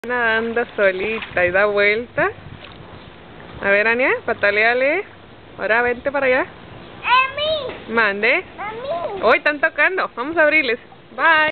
Nadando solita y da vueltas. A ver, Ania, pataleale. Ahora vente para allá. ¡Emi! Mande. ¡Mami! Hoy están tocando. Vamos a abrirles. Bye.